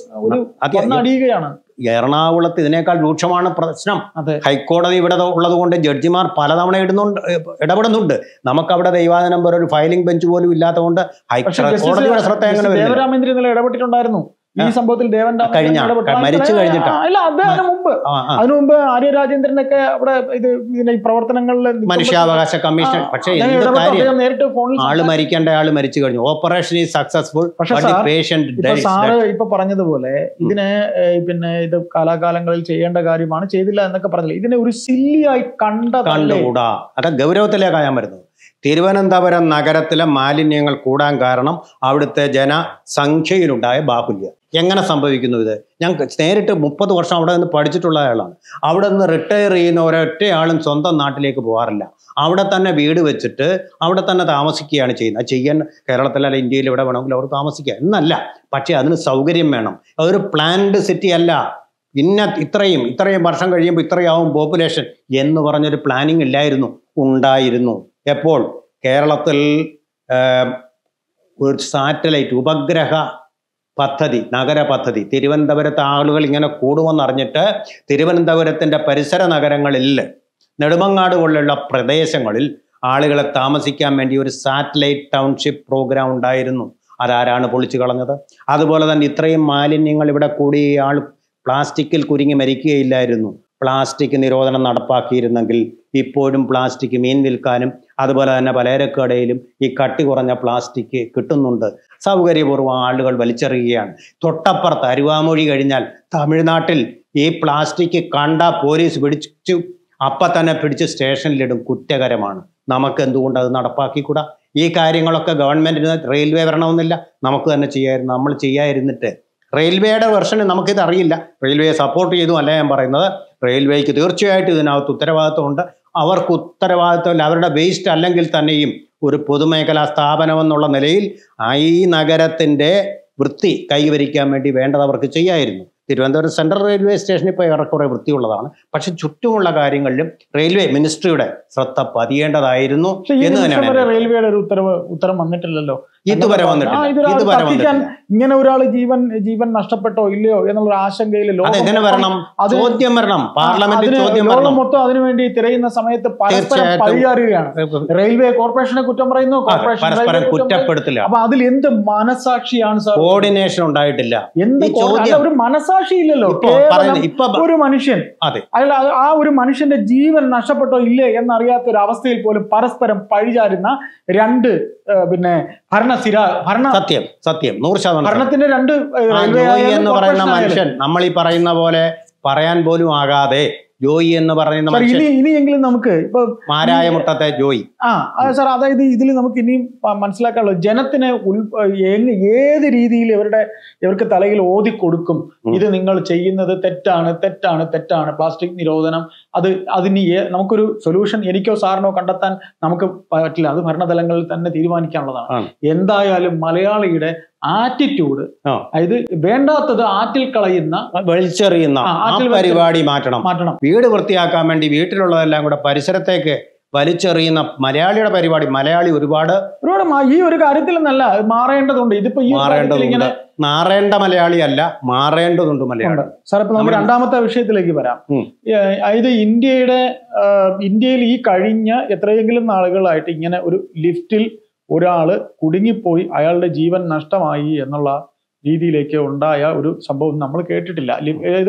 എറണാകുളത്ത് ഇതിനേക്കാൾ രൂക്ഷമാണ് പ്രശ്നം. ഹൈക്കോടതി ഇവിടെ ഉള്ളത് കൊണ്ട് ജഡ്ജിമാർ പലതവണ ഇടപെടുന്നുണ്ട്. നമുക്കവിടെ ദൈവാദിനം പോലെ ഒരു ഫയലിംഗ് ബെഞ്ച് പോലും ഇല്ലാത്തതുകൊണ്ട് ഹൈക്കോടതിയുടെ ശ്രദ്ധ എങ്ങനെ ദേവരാമേന്ദ്രൻ ഇടപെട്ടിട്ടുണ്ടായിരുന്നു ഈ സംഭവത്തിൽ. മരിച്ചു കഴിഞ്ഞിട്ട് അതിനു മുമ്പ് ആര്യ രാജേന്ദ്രനൊക്കെ അവിടെ ഇതിന്റെ പ്രവർത്തനങ്ങളിൽ മനുഷ്യാവകാശ കമ്മീഷൻ. പക്ഷേ ആള് മരിക്കേണ്ട ആള് മരിച്ചു കഴിഞ്ഞു. Operation is successful. സാറ് ഇപ്പൊ പറഞ്ഞതുപോലെ ഇതിനെ ഇത് കാലാകാലങ്ങളിൽ ചെയ്യേണ്ട കാര്യമാണ്, ചെയ്തില്ല എന്നൊക്കെ പറഞ്ഞില്ല. ഇതിനെ ഒരു സില്ലിയായി കണ്ടുകൂടാ. അതൊക്കെ ഗൗരവത്തിലേക്കാണ് ഞാൻ വരുന്നത്. തിരുവനന്തപുരം നഗരത്തിലെ മാലിന്യങ്ങൾ കൂടാൻ കാരണം അവിടുത്തെ ജനസംഖ്യയിലുണ്ടായ ബാഹുല്യം. എങ്ങനെ സംഭവിക്കുന്നു ഇത്? ഞാൻ നേരിട്ട് 30 വർഷം അവിടെ നിന്ന് പഠിച്ചിട്ടുള്ള ആളാണ്. അവിടെ നിന്ന് റിട്ടയർ ചെയ്യുന്ന ഒരൊറ്റയാളും സ്വന്തം നാട്ടിലേക്ക് പോകാറില്ല. അവിടെ തന്നെ വീട് വെച്ചിട്ട് അവിടെ തന്നെ താമസിക്കുകയാണ് ചെയ്യുന്നത്. ചെയ്യാൻ കേരളത്തിലല്ല ഇന്ത്യയിൽ എവിടെ വേണമെങ്കിലും അവർ താമസിക്കുക എന്നല്ല, പക്ഷേ അതിന് സൗകര്യം വേണം. അതൊരു പ്ലാൻഡ് സിറ്റി അല്ല. ഇത്രയും വർഷം കഴിയുമ്പോൾ ഇത്രയാവും പോപ്പുലേഷൻ എന്ന് പറഞ്ഞൊരു പ്ലാനിങ് ഇല്ലായിരുന്നു, ഉണ്ടായിരുന്നു. എപ്പോൾ കേരളത്തിൽ ഒരു സാറ്റലൈറ്റ് ഉപഗ്രഹ പദ്ധതി, നഗര പദ്ധതി, തിരുവനന്തപുരത്ത് ആളുകൾ ഇങ്ങനെ കൂടുമെന്നറിഞ്ഞിട്ട് തിരുവനന്തപുരത്തിൻ്റെ പരിസര നഗരങ്ങളിൽ, നെടുമങ്ങാട് പോലുള്ള പ്രദേശങ്ങളിൽ ആളുകളെ താമസിക്കാൻ വേണ്ടി ഒരു സാറ്റലൈറ്റ് ടൗൺഷിപ്പ് പ്രോഗ്രാം ഉണ്ടായിരുന്നു. അതാരാണ് പൊളിച്ചു കളഞ്ഞത്? അതുപോലെ തന്നെ ഇത്രയും മാലിന്യങ്ങൾ ഇവിടെ കൂടി ആൾ പ്ലാസ്റ്റിക്കിൽ കുരുങ്ങി മരിക്കുകയില്ലായിരുന്നു. പ്ലാസ്റ്റിക് നിരോധനം നടപ്പാക്കിയിരുന്നെങ്കിൽ ഇപ്പോഴും പ്ലാസ്റ്റിക് മീൻ വിൽക്കാനും അതുപോലെ തന്നെ പലചരക്കടയിലും ഈ കട്ടി കുറഞ്ഞ പ്ലാസ്റ്റിക് കിട്ടുന്നുണ്ട്. സൗകര്യപൂർവ്വം ആളുകൾ വലിച്ചെറിയുകയാണ്. തൊട്ടപ്പുറത്ത് അരുവാമൊഴി കഴിഞ്ഞാൽ തമിഴ്നാട്ടിൽ ഈ പ്ലാസ്റ്റിക് കണ്ട പോലീസ് പിടിച്ചു അപ്പം തന്നെ പിടിച്ച് സ്റ്റേഷനിലിടും. കുറ്റകരമാണ്. നമുക്ക് എന്തുകൊണ്ട് അത് നടപ്പാക്കിക്കൂടാ? ഈ കാര്യങ്ങളൊക്കെ ഗവൺമെൻറ്റിന് റെയിൽവേ വരണമെന്നില്ല, നമുക്ക് തന്നെ ചെയ്യായിരുന്നു. നമ്മൾ ചെയ്യാതിരുന്നിട്ട് റെയിൽവേയുടെ വെർഷന് നമുക്കിത് അറിയില്ല. റെയിൽവേയെ സപ്പോർട്ട് ചെയ്തു അല്ല ഞാൻ പറയുന്നത്. റെയിൽവേക്ക് തീർച്ചയായിട്ടും ഇതിനകത്ത് ഉത്തരവാദിത്വമുണ്ട്. അവർക്ക് ഉത്തരവാദിത്വമില്ല. അവരുടെ വേസ്റ്റ് അല്ലെങ്കിൽ തന്നെയും ഒരു പൊതുമേഖലാ സ്ഥാപനം എന്നുള്ള നിലയിൽ ഈ നഗരത്തിൻ്റെ വൃത്തി കൈവരിക്കാൻ വേണ്ടി വേണ്ടത് അവർക്ക് ചെയ്യായിരുന്നു. തിരുവനന്തപുരം സെൻട്രൽ റെയിൽവേ സ്റ്റേഷൻ ഇപ്പോൾ ഏറെക്കുറെ വൃത്തിയുള്ളതാണ്. പക്ഷെ ചുറ്റുമുള്ള കാര്യങ്ങളിലും റെയിൽവേ മിനിസ്ട്രിയുടെ ശ്രദ്ധ പതിയേണ്ടതായിരുന്നു എന്ന് തന്നെയാണ്. റെയിൽവേയുടെ ഒരു ഉത്തരം വന്നിട്ടില്ലല്ലോ, ഇതുവരെ വന്നിട്ടില്ല. ഇങ്ങനെ ഒരാൾ ജീവൻ നഷ്ടപ്പെട്ടോ ഇല്ലയോ എന്നുള്ള ആശങ്കയിൽ അതെങ്ങനെ വരണം? ചോദ്യം വരണം, പാർലമെന്റിൽ ചോദ്യം വരണം. മൊത്തം അതിനുവേണ്ടി തിരയുന്ന സമയത്ത് പരസ്പരം പഴിചാരുകയാണ്. റെയിൽവേ കോർപ്പറേഷനെ കുറ്റം പറയുന്നു, പരസ്പരം കുറ്റപ്പെടുത്തില്ല. അപ്പൊ അതിൽ എന്ത് മനസാക്ഷിയാണ് സാർ? കോർഡിനേഷൻ ഉണ്ടായിട്ടില്ല. ഒരു മനസാക്ഷി ഇല്ലല്ലോ. ഒരു മനുഷ്യൻ അയാൾ ആ ഒരു മനുഷ്യന്റെ ജീവൻ നഷ്ടപ്പെട്ടോ ഇല്ലേ എന്നറിയാത്ത ഒരു അവസ്ഥയിൽ പോലും പരസ്പരം പഴിചാരുന്ന രണ്ട് സത്യം 100% ഭരണത്തിന്റെ രണ്ട് എന്ന് പറയുന്ന മനുഷ്യൻ നമ്മൾ ഈ പറയുന്ന പോലെ പറയാൻ പോലും ആകാതെ ജോയി എന്ന് പറയുന്ന മനുഷ്യൻ ഇനിയെങ്കിലും നമുക്ക് ഇപ്പൊ മാരായമുട്ടത്തെ ജോയി സാർ, അതായത് ഇതിൽ നമുക്ക് ഇനിയും മനസ്സിലാക്കാനുള്ളത് ജനത്തിന് ഏത് രീതിയിൽ ഇവർക്ക് തലയിൽ ഓതി കൊടുക്കും. ഇത് നിങ്ങൾ ചെയ്യുന്നത് തെറ്റാണ്, പ്ലാസ്റ്റിക് നിരോധനം, അതിന് നമുക്കൊരു സൊല്യൂഷൻ എനിക്കോ സാറിനോ കണ്ടെത്താൻ നമുക്ക് പറ്റില്ല. അത് ഭരണതലങ്ങളിൽ തന്നെ തീരുമാനിക്കാനുള്ളതാണ്. എന്തായാലും മലയാളിയുടെ ആറ്റിറ്റ്യൂഡ്, അതായത് വേണ്ടാത്തത് ആറ്റിൽ കളയുന്ന വലിച്ചെറിയുന്ന പരിപാടി മാറ്റണം. വീട് വൃത്തിയാക്കാൻ വേണ്ടി വീട്ടിലുള്ളതെല്ലാം കൂടെ പരിസരത്തേക്ക് വലിച്ചെറിയുന്ന മലയാളിയുടെ പരിപാടി. മലയാളി ഒരുപാട് ഈ ഒരു കാര്യത്തിൽ നിന്നല്ല മാറേണ്ടതുണ്ട്. ഇതിപ്പോ മാറേണ്ട മലയാളി അല്ല, മാറേണ്ടതുണ്ട് മലയാളി. സാർ, ഇപ്പൊ നമുക്ക് രണ്ടാമത്തെ വിഷയത്തിലേക്ക് വരാം. അതായത് ഇന്ത്യയിൽ ഈ കഴിഞ്ഞ എത്രയെങ്കിലും നാളുകളായിട്ട് ഇങ്ങനെ ഒരു ലിഫ്റ്റിൽ ഒരാള് കുടുങ്ങിപ്പോയി അയാളുടെ ജീവൻ നഷ്ടമായി എന്നുള്ള രീതിയിലേക്ക് ഉണ്ടായ ഒരു സംഭവം നമ്മൾ കേട്ടിട്ടില്ല. അതായത്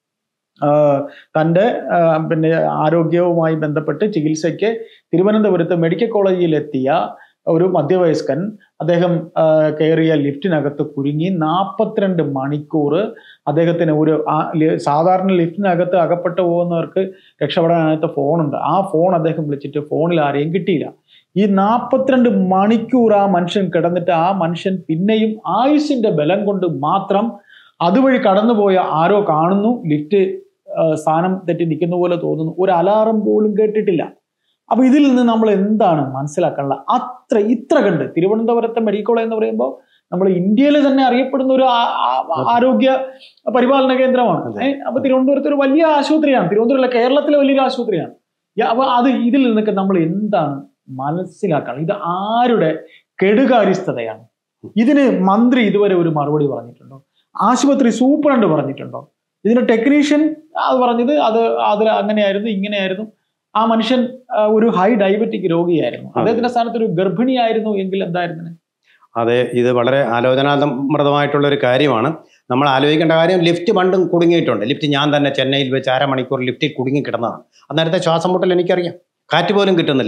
തൻ്റെ ആരോഗ്യവുമായി ബന്ധപ്പെട്ട് ചികിത്സയ്ക്ക് തിരുവനന്തപുരത്ത് മെഡിക്കൽ കോളേജിലെത്തിയ ഒരു മധ്യവയസ്കൻ, അദ്ദേഹം കയറിയ ലിഫ്റ്റിനകത്ത് കുരുങ്ങി 42 മണിക്കൂർ അദ്ദേഹത്തിന് സാധാരണ ലിഫ്റ്റിനകത്ത് അകപ്പെട്ടു പോകുന്നവർക്ക് രക്ഷപ്പെടാനായിട്ട് ഫോണുണ്ട്. ആ ഫോൺ അദ്ദേഹം വിളിച്ചിട്ട് ഫോണിൽ ആരെയും കിട്ടിയില്ല. ഈ 42 മണിക്കൂർ ആ മനുഷ്യൻ കിടന്നിട്ട് ആ മനുഷ്യൻ പിന്നെയും ആയുസിന്റെ ബലം കൊണ്ട് മാത്രം അതുവഴി കടന്നുപോയ ആരോ കാണുന്നു, ലിഫ്റ്റ് സ്ഥാനം തെറ്റി നിൽക്കുന്ന പോലെ തോന്നുന്നു, ഒരു അലാറം പോലും കേട്ടിട്ടില്ല. അപ്പൊ ഇതിൽ നിന്ന് നമ്മൾ എന്താണ് മനസ്സിലാക്കാനുള്ളത്? ഇത്ര കണ്ട് തിരുവനന്തപുരത്തെ മെഡിക്കൽ കോളേജ് എന്ന് പറയുമ്പോൾ നമ്മൾ ഇന്ത്യയിൽ തന്നെ അറിയപ്പെടുന്ന ഒരു ആരോഗ്യ പരിപാലന കേന്ദ്രമാണ്. അപ്പൊ തിരുവനന്തപുരത്ത് ഒരു വലിയ ആശുപത്രിയാണ്. തിരുവനന്തപുരം കേരളത്തിലെ വലിയൊരു ആശുപത്രിയാണ്. അപ്പൊ ഇതിൽ നിന്നൊക്കെ നമ്മൾ എന്താണ് മനസ്സിലാക്കണം? ഇത് ആരുടെ കെടുകാര്യസ്ഥതയാണ്? ഇതിന് മന്ത്രി ഇതുവരെ ഒരു മറുപടി പറഞ്ഞിട്ടുണ്ടോ? ആശുപത്രി സൂപ്രണ്ട് പറഞ്ഞിട്ടുണ്ടോ? ഇതിന്റെ ടെക്നീഷ്യൻ അത് പറഞ്ഞത് അത് അങ്ങനെയായിരുന്നു, ഇങ്ങനെയായിരുന്നു. ആ മനുഷ്യൻ ഒരു ഹൈ ഡയബറ്റിക് രോഗിയായിരുന്നു. അദ്ദേഹത്തിന്റെ സ്ഥാനത്ത് ഒരു ഗർഭിണിയായിരുന്നു എങ്കിൽ എന്തായിരുന്നു? അതെ, ഇത് വളരെ ആലോചനാമൃതമായിട്ടുള്ള ഒരു കാര്യമാണ്. നമ്മൾ ആലോചിക്കേണ്ട കാര്യം, ലിഫ്റ്റ് പണ്ടും കുടുങ്ങിയിട്ടുണ്ട്. ലിഫ്റ്റ് ഞാൻ തന്നെ ചെന്നൈയിൽ വെച്ച് 1/2 മണിക്കൂർ ലിഫ്റ്റിൽ കുടുങ്ങിക്കിടന്നതാണ്. അന്നേരത്തെ ശ്വാസം മുട്ടൽ എനിക്കറിയാം, കാറ്റ് പോലും കിട്ടുന്നില്ല.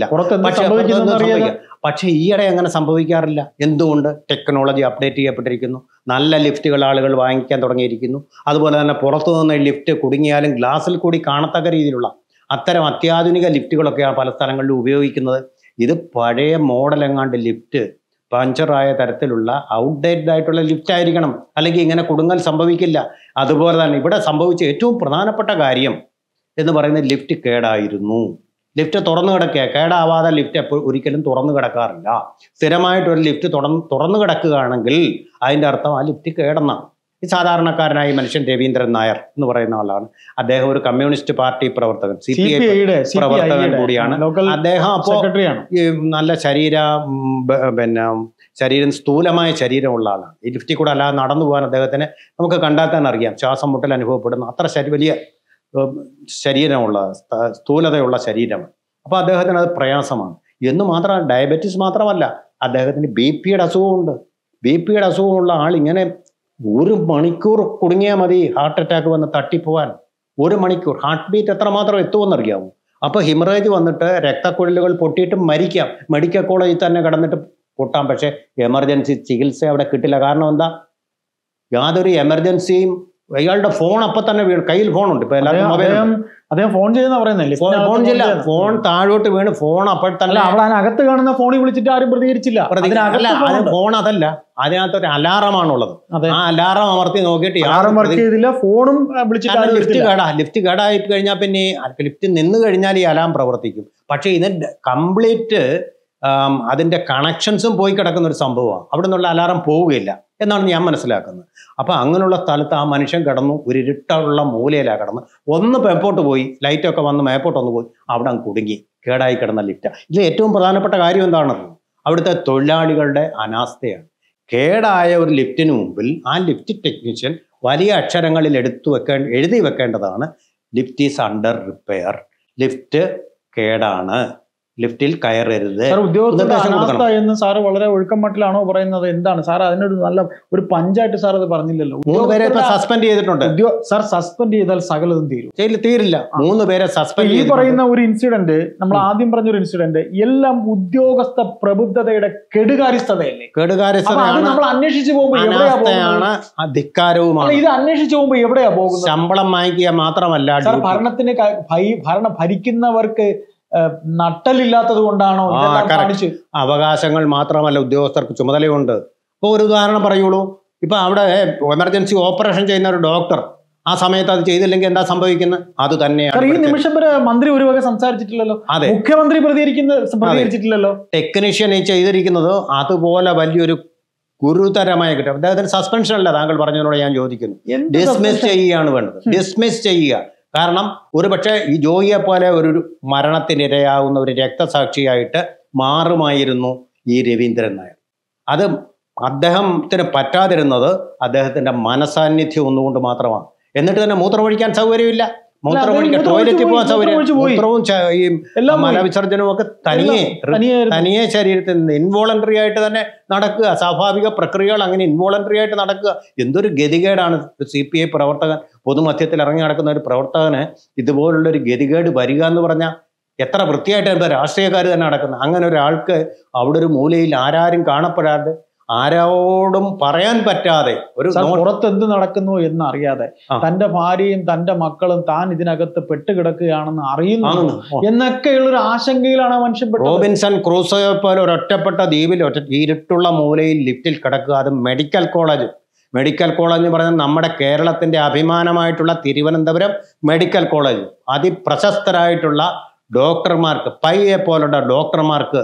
പക്ഷേ ഈയിടെ അങ്ങനെ സംഭവിക്കാറില്ല. എന്തുകൊണ്ട്? ടെക്നോളജി അപ്ഡേറ്റ് ചെയ്യപ്പെട്ടിരിക്കുന്നു, നല്ല ലിഫ്റ്റുകൾ ആളുകൾ വാങ്ങിക്കാൻ തുടങ്ങിയിരിക്കുന്നു. അതുപോലെ തന്നെ പുറത്തു നിന്ന് ലിഫ്റ്റ് കുടുങ്ങിയാലും ഗ്ലാസ്സിൽ കൂടി കാണത്തക്ക രീതിയിലുള്ള അത്തരം അത്യാധുനിക ലിഫ്റ്റുകളൊക്കെയാണ് പല സ്ഥലങ്ങളിലും ഉപയോഗിക്കുന്നത്. ഇത് പഴയ മോഡൽ എങ്ങാണ്ട് ലിഫ്റ്റ്, പഞ്ചറായ തരത്തിലുള്ള ഔട്ട്ഡേറ്റഡ് ആയിട്ടുള്ള ലിഫ്റ്റ് ആയിരിക്കണം, അല്ലെങ്കിൽ ഇങ്ങനെ കുടുങ്ങൽ സംഭവിക്കില്ല. അതുപോലെ തന്നെ ഇവിടെ സംഭവിച്ച ഏറ്റവും പ്രധാനപ്പെട്ട കാര്യം എന്ന് പറയുന്നത് ലിഫ്റ്റ് കേടായിരുന്നു. ലിഫ്റ്റ് തുറന്നു കിടക്കുക, കേടാവാതെ ലിഫ്റ്റ് ഒരിക്കലും തുറന്നു കിടക്കാറില്ല. സ്ഥിരമായിട്ടൊരു ലിഫ്റ്റ് തുറന്നു കിടക്കുകയാണെങ്കിൽ അതിൻ്റെ അർത്ഥം ആ ലിഫ്റ്റ് കേടെന്നാണ്. ഈ സാധാരണക്കാരനായ മനുഷ്യൻ രവീന്ദ്രൻ നായർ എന്ന് പറയുന്ന ആളാണ്. അദ്ദേഹം ഒരു കമ്മ്യൂണിസ്റ്റ് പാർട്ടി പ്രവർത്തകൻ, CPI പ്രവർത്തകൻ കൂടിയാണ്. അദ്ദേഹം അപ്പോൾ ഈ നല്ല ശരീരം സ്ഥൂലമായ ശരീരമുള്ള ആളാണ്. ഈ ലിഫ്റ്റിൽ കൂടെ അല്ലാതെ നടന്നു പോകാൻ അദ്ദേഹത്തിന് നമുക്ക് കണ്ടാൽ തന്നെ അറിയാം, ശ്വാസം മുട്ടൽ അനുഭവപ്പെടുന്ന അത്ര വലിയ ശരീരമുള്ള സ്ഥൂലതയുള്ള ശരീരമാണ്. അപ്പോൾ അദ്ദേഹത്തിന് അത് പ്രയാസമാണ്. എന്ന് മാത്രമല്ല, ഡയബറ്റീസ് മാത്രമല്ല, അദ്ദേഹത്തിന് BP യുടെ അസുഖമുണ്ട്. BP യുടെ അസുഖമുള്ള ആൾ ഇങ്ങനെ 1 മണിക്കൂർ കുടുങ്ങിയാൽ മതി ഹാർട്ട് അറ്റാക്ക് വന്ന് തട്ടിപ്പോവാൻ. 1 മണിക്കൂർ ഹാർട്ട് ബീറ്റ് എത്രമാത്രം എത്തുമെന്നറിയാമോ? അപ്പോൾ ഹിമറേജ് വന്നിട്ട് രക്തക്കുഴലുകൾ പൊട്ടിയിട്ട് മരിക്കാം. മെഡിക്കൽ കോളേജിൽ തന്നെ കിടന്നിട്ട് പൊട്ടാം. പക്ഷേ എമർജൻസി ചികിത്സ അവിടെ കിട്ടില്ല. കാരണം എന്താ? യാതൊരു എമർജൻസിയും, അയാളുടെ ഫോൺ അപ്പം തന്നെ വീണ്, കയ്യിൽ ഫോണുണ്ട്. ഇപ്പൊ എല്ലാവർക്കും അദ്ദേഹം ഫോൺ ചെയ്യുന്ന പറയുന്നില്ല, ഫോൺ താഴോട്ട് വീണ് ഫോൺ അപ്പോൾ തന്നെ അകത്ത് കാണുന്ന ഫോണിൽ വിളിച്ചിട്ട് ആരും പ്രതികരിച്ചില്ല. ഫോൺ അതല്ല, അതിനകത്തൊരു അലാറമാണുള്ളത്. ആ അലാറം അമർത്തി നോക്കിയിട്ട് ഫോണും ലിഫ്റ്റ് കേടായി കഴിഞ്ഞാൽ പിന്നെ ലിഫ്റ്റ് നിന്ന് കഴിഞ്ഞാൽ ഈ അലാം പ്രവർത്തിക്കും. പക്ഷെ ഇതിന്റെ കംപ്ലീറ്റ് അതിന്റെ കണക്ഷൻസും പോയി കിടക്കുന്ന ഒരു സംഭവമാണ്. അവിടെ നിന്നുള്ള അലാറം പോവുകയില്ല എന്നാണ് ഞാൻ മനസ്സിലാക്കുന്നത്. അപ്പൊ അങ്ങനെയുള്ള സ്ഥലത്ത് ആ മനുഷ്യൻ കിടന്നു, ഒരു ഇരുട്ടുള്ള മൂലയിലാണ് കിടന്ന്. ഒന്ന് മേപ്പോട്ട് പോയി, ലൈറ്റൊക്കെ വന്ന് മേപ്പോട്ടൊന്ന് പോയി, അവിടെ അങ്ങ് കുടുങ്ങി, കേടായി കിടന്ന ലിഫ്റ്റാണ്. ഇതിൽ ഏറ്റവും പ്രധാനപ്പെട്ട കാര്യം എന്താണെന്ന്, അവിടുത്തെ തൊഴിലാളികളുടെ അനാസ്ഥയാണ്. കേടായ ഒരു ലിഫ്റ്റിന് മുമ്പിൽ ആ ലിഫ്റ്റ് ടെക്നീഷ്യൻ വലിയ അക്ഷരങ്ങളിൽ എഴുതി വെക്കേണ്ടതാണ്, lift is under repair, lift കേടാണ്, ലിഫ്റ്റിൽ കയറരുത്. എന്ന് സാറ് വളരെ ഒഴുക്കമട്ടിലാണോ പറയുന്നത്? എന്താണ് സാർ അതിനൊരു നല്ല ഒരു പഞ്ചായത്ത് സാർ അത് പറഞ്ഞില്ലല്ലോ. 3 പേരെ സസ്പെൻഡ് ചെയ്തിട്ടുണ്ട്. സാർ സസ്പെൻഡ് ചെയ്താൽ സകലതും തീരില്ല. 3 പേരെ സസ്പെൻഡ്. ഈ പറയുന്ന ഒരു ഇൻസിഡന്റ്, നമ്മൾ ആദ്യം പറഞ്ഞൊരു ഇൻസിഡന്റ്, എല്ലാം ഉദ്യോഗസ്ഥ പ്രബുദ്ധതയുടെ കെടുകാര്യസ്ഥതയല്ലേ? കെടുകാര്യസ്ഥതയാണ്. നമ്മൾ അന്വേഷിച്ചു പോകുമ്പോൾ ധിക്കാരവുമാണ്. ഇത് അന്വേഷിച്ചു പോകുമ്പോൾ എവിടെയാ പോകുന്നത്? ശമ്പളം വാങ്ങിക്കുക മാത്രമല്ല, ഭരണത്തിന് ഭരിക്കുന്നവർക്ക് നട്ടലില്ലാത്തത് കൊണ്ടാണോ? അവകാശങ്ങൾ മാത്രമല്ല, ഉദ്യോഗസ്ഥർക്ക് ചുമതലയുണ്ട്. ഇപ്പൊ ഒരു ഉദാഹരണം പറയുള്ളൂ. ഇപ്പൊ അവിടെ എമർജൻസി ഓപ്പറേഷൻ ചെയ്യുന്ന ഒരു ഡോക്ടർ ആ സമയത്ത് അത് ചെയ്തില്ലെങ്കിൽ എന്താ സംഭവിക്കുന്നത്? അത് തന്നെയാണ്. ഈ നിമിഷം വരെ മന്ത്രി ഒരു വക സംസാരിച്ചിട്ടില്ലല്ലോ. അതെ, മുഖ്യമന്ത്രി പ്രതികരിച്ചിട്ടില്ലല്ലോ. ടെക്നീഷ്യൻ ഈ ചെയ്തിരിക്കുന്നത് അതുപോലെ വലിയൊരു ഗുരുതരമായ കിട്ടും. അദ്ദേഹത്തിന് സസ്പെൻഷൻ അല്ല, താങ്കൾ പറഞ്ഞതിനോട് ഞാൻ ചോദിക്കുന്നു. ഡിസ്മിസ് ചെയ്യുകയാണ് വേണ്ടത്, ഡിസ്മിസ് ചെയ്യുക. കാരണം ഒരുപക്ഷെ ഈ ജോയിയെ പോലെ ഒരു മരണത്തിനിരയാവുന്ന ഒരു രക്തസാക്ഷിയായിട്ട് മാറുമായിരുന്നു ഈ രവീന്ദ്രൻ നായർ. അത് അദ്ദേഹത്തിന് പറ്റാതിരുന്നത് അദ്ദേഹത്തിന്റെ മനസാന്നിധ്യം ഒന്നുകൊണ്ട് മാത്രമാണ്. എന്നിട്ട് തന്നെ മൂത്രമൊഴിക്കാൻ സൗകര്യമില്ല, മൂത്രമൊഴിക്കാൻ ടോയ്ലറ്റിൽ പോകാൻ സൗകര്യം, മൂത്രവും ഈ മലവിസർജനവും ഒക്കെ തനിയെ ശരീരത്തിൽ നിന്ന് ഇൻവോളണ്ടറി ആയിട്ട് തന്നെ നടക്കുക. സ്വാഭാവിക പ്രക്രിയകൾ അങ്ങനെ ഇൻവോളണ്ടറി ആയിട്ട് നടക്കുക. എന്തൊരു ഗതികേടാണ്. CPI പ്രവർത്തകൻ, പൊതുമധ്യത്തിൽ ഇറങ്ങി നടക്കുന്ന ഒരു പ്രവർത്തകന് ഇതുപോലുള്ളൊരു ഗതികേട് വരിക എന്ന് പറഞ്ഞാൽ എത്ര വൃത്തിയായിട്ട് എന്താ രാഷ്ട്രീയക്കാർ തന്നെ നടക്കുന്നത്. അങ്ങനെ ഒരാൾക്ക് അവിടെ ഒരു മൂലയിൽ ആരാരും കാണപ്പെടാതെ, ആരോടും പറയാൻ പറ്റാതെ, ഒരു പുറത്ത് എന്ത് നടക്കുന്നു എന്ന് അറിയാതെ, തന്റെ ഭാര്യയും തന്റെ മക്കളും താൻ ഇതിനകത്ത് പെട്ടുകിടക്കുകയാണെന്ന് അറിയുന്നു എന്നൊക്കെയുള്ള ഒരു ആശങ്കയിലാണ് മനുഷ്യൻ. റോബിൻസൺ ക്രൂസോയെ പോലെ ഒരു ഒറ്റപ്പെട്ട ദ്വീപിൽ ഇരുട്ടുള്ള മൂലയിൽ ലിഫ്റ്റിൽ കിടക്കുക. അത് മെഡിക്കൽ കോളേജ് എന്ന് പറയുന്നത് നമ്മുടെ കേരളത്തിന്റെ അഭിമാനമായിട്ടുള്ള തിരുവനന്തപുരം മെഡിക്കൽ കോളേജ്. അതിപ്രശസ്തരായിട്ടുള്ള ഡോക്ടർമാർക്ക്, പൈയെ പോലുള്ള ഡോക്ടർമാർക്ക്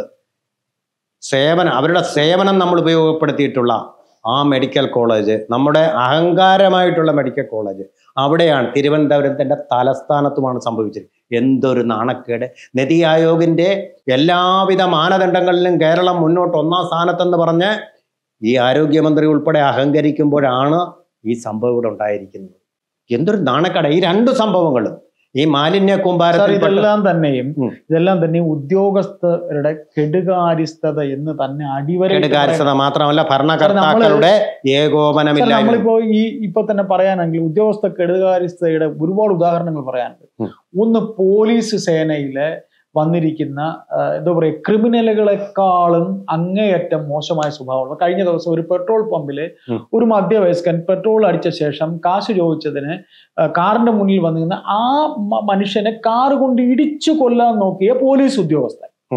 അവരുടെ സേവനം നമ്മൾ ഉപയോഗപ്പെടുത്തിയിട്ടുള്ള ആ മെഡിക്കൽ കോളേജ്, നമ്മുടെ അഹങ്കാരമായിട്ടുള്ള മെഡിക്കൽ കോളേജ് അവിടെയാണ്, തിരുവനന്തപുരത്തിന്റെ തലസ്ഥാനത്തുമാണ് സംഭവിച്ചത്. എന്തൊരു നാണക്കേട്. നിതി ആയോഗിന്റെ എല്ലാവിധ മാനദണ്ഡങ്ങളിലും കേരളം മുന്നോട്ട് 1ാം സ്ഥാനത്തെന്ന് പറഞ്ഞ് ഈ ആരോഗ്യമന്ത്രി ഉൾപ്പെടെ അഹങ്കരിക്കുമ്പോഴാണ് ഈ സംഭവം ഇവിടെ ഉണ്ടായിരിക്കുന്നത്. എന്തൊരു നാണക്കേട് ഈ 2 സംഭവങ്ങളും. ഈ മാലിന്യ കൂമ്പാരത്തിൽ ഇതെല്ലാം തന്നെയും ഉദ്യോഗസ്ഥരുടെ കെടുകാര്യസ്ഥത എന്ന് തന്നെ കെടുകാര്യസ്ഥത മാത്രമല്ല, ഭരണകർത്താക്കളുടെ ഏകോപനമില്ല. നമ്മളിപ്പോ ഇപ്പൊ തന്നെ പറയാനെങ്കിൽ ഉദ്യോഗസ്ഥ കെടുകാര്യസ്ഥതയുടെ ഒരുപാട് ഉദാഹരണങ്ങൾ പറയാനുണ്ട്. ഒന്ന്, പോലീസ് സേനയിലെ വന്നിരിക്കുന്ന എന്താ പറയുക, ക്രിമിനലുകളെക്കാളും അങ്ങേയറ്റം മോശമായ സ്വഭാവമുള്ള. കഴിഞ്ഞ ദിവസം ഒരു പെട്രോൾ പമ്പില് ഒരു മധ്യവയസ്കൻ പെട്രോൾ അടിച്ച ശേഷം കാശ് ചോദിച്ചതിന് കാറിന്റെ മുന്നിൽ വന്നിരുന്ന ആ മനുഷ്യനെ കാറ് കൊണ്ട് ഇടിച്ചു കൊല്ലാൻ നോക്കിയ പോലീസ് ഉദ്യോഗസ്ഥൻ.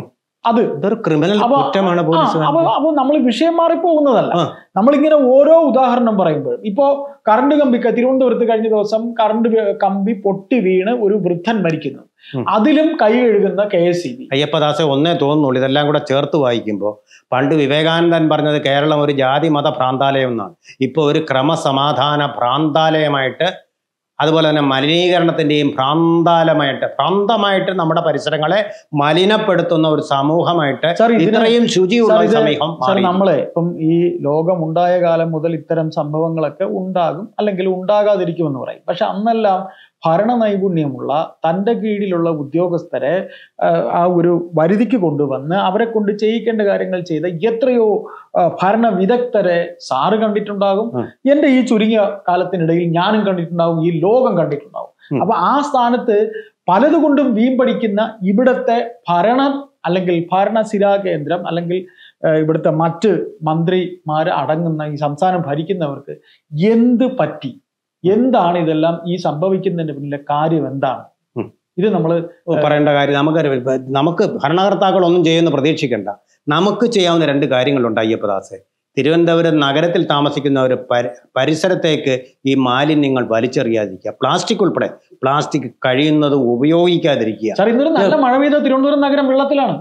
അത് ഇതൊരു ക്രിമിനൽ കുറ്റമാണ് പോലീസ്. അപ്പൊ നമ്മൾ വിഷയം മാറിപ്പോകുന്നതല്ല. നമ്മളിങ്ങനെ ഓരോ ഉദാഹരണം പറയുമ്പോഴും, ഇപ്പോ കറണ്ട് കമ്പിക്ക് തിരുവനന്തപുരത്ത് കഴിഞ്ഞ ദിവസം കറണ്ട് കമ്പി പൊട്ടി വീണ് ഒരു വൃദ്ധൻ മരിക്കുന്നു. അതിലും കൈ കഴുകുന്ന KSEB. അയ്യപ്പദാസെ, ഒന്നേ തോന്നുന്നുള്ളൂ, ഇതെല്ലാം കൂടെ ചേർത്ത് വായിക്കുമ്പോൾ പണ്ട് വിവേകാനന്ദൻ പറഞ്ഞത് കേരളം ഒരു ജാതി മത ഭ്രാന്താലയം എന്നാണ്. ഇപ്പൊ ഒരു ക്രമസമാധാന ഭ്രാന്താലയമായിട്ട്, അതുപോലെ തന്നെ മലിനീകരണത്തിന്റെയും ഭ്രാന്തമായിട്ട് നമ്മുടെ പരിസരങ്ങളെ മലിനപ്പെടുത്തുന്ന ഒരു സമൂഹമായിട്ട് ഇത്രയും ശുചിയുള്ള സമൂഹം. നമ്മളെ ഇപ്പം ഈ ലോകമുണ്ടായ കാലം മുതൽ ഇത്തരം സംഭവങ്ങളൊക്കെ ഉണ്ടാകും, അല്ലെങ്കിൽ ഉണ്ടാകാതിരിക്കുമെന്ന് പറയും. പക്ഷെ അന്നെല്ലാം ഭരണ നൈപുണ്യമുള്ള തൻ്റെ കീഴിലുള്ള ഉദ്യോഗസ്ഥരെ ആ ഒരു വരുതിക്ക് കൊണ്ടുവന്ന് അവരെ കൊണ്ട് ചെയ്യിക്കേണ്ട കാര്യങ്ങൾ ചെയ്ത എത്രയോ ഭരണ വിദഗ്ധരെ സാറ് കണ്ടിട്ടുണ്ടാകും. എൻ്റെ ഈ ചുരുങ്ങിയ കാലത്തിനിടയിൽ ഞാനും കണ്ടിട്ടുണ്ടാവും, ഈ ലോകം കണ്ടിട്ടുണ്ടാവും. അപ്പൊ ആ സ്ഥാനത്ത് പലതുകൊണ്ടും വീമ്പടിക്കുന്ന ഇവിടുത്തെ ഭരണം, അല്ലെങ്കിൽ ഭരണസിരാ കേന്ദ്രം, അല്ലെങ്കിൽ ഇവിടുത്തെ മറ്റ് മന്ത്രിമാര് അടങ്ങുന്ന ഈ സംസ്ഥാനം ഭരിക്കുന്നവർക്ക് എന്ത് പറ്റി, എന്താണ് ഇതെല്ലാം ഈ സംഭവിക്കുന്നതിന്റെ പിന്നിലെ കാര്യം എന്താണ്? ഇത് നമ്മൾ പറയേണ്ട കാര്യം നമുക്ക് ഭരണകർത്താക്കളൊന്നും ചെയ്യുമെന്ന് പ്രതീക്ഷിക്കേണ്ട. നമുക്ക് ചെയ്യാവുന്ന രണ്ട് കാര്യങ്ങളുണ്ട് അയ്യപ്പദാസെ. തിരുവനന്തപുരം നഗരത്തിൽ താമസിക്കുന്ന ഒരു പരിസരത്തേക്ക് ഈ മാലിന്യങ്ങൾ വലിച്ചെറിയാതിരിക്കുക. പ്ലാസ്റ്റിക് ഉൾപ്പെടെ പ്ലാസ്റ്റിക് കഴിയുന്നതും ഉപയോഗിക്കാതിരിക്കുക. ഇന്നൊരു നല്ല മഴ പെയ്ത തിരുവനന്തപുരം നഗരം വെള്ളത്തിലാണ്.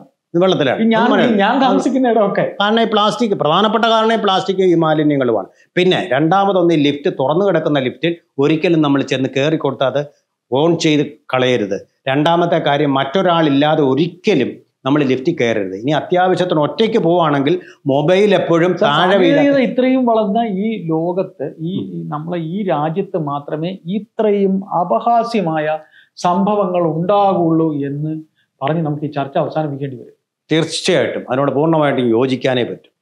ഞാൻ താമസിക്കുന്ന ഇടമൊക്കെ. കാരണം ഈ പ്ലാസ്റ്റിക്, പ്രധാനപ്പെട്ട കാരണം ഈ പ്ലാസ്റ്റിക്, ഈ മാലിന്യങ്ങളുമാണ്. പിന്നെ രണ്ടാമതൊന്ന്, ഈ ലിഫ്റ്റ് തുറന്നു കിടക്കുന്ന ലിഫ്റ്റിൽ ഒരിക്കലും നമ്മൾ ചെന്ന് കയറി കൊടുത്ത് അത് ഓൺ ചെയ്ത് കളയരുത്. രണ്ടാമത്തെ കാര്യം, മറ്റൊരാളില്ലാതെ ഒരിക്കലും നമ്മൾ ലിഫ്റ്റിൽ കയറരുത്. ഇനി അത്യാവശ്യത്തിന് ഒറ്റയ്ക്ക് പോവുകയാണെങ്കിൽ മൊബൈൽ എപ്പോഴും താഴെ വീഴരുത്. ഇത്രയും വളർന്ന ഈ ലോകത്ത്, നമ്മളെ ഈ രാജ്യത്ത് മാത്രമേ ഇത്രയും അപഹാസ്യമായ സംഭവങ്ങൾ ഉണ്ടാകുള്ളൂ എന്ന് പറഞ്ഞ് നമുക്ക് ഈ ചർച്ച അവസാനിപ്പിക്കേണ്ടി വരും. തീർച്ചയായിട്ടും അതിനോട് പൂർണ്ണമായിട്ടും യോജിക്കാനേ പറ്റും.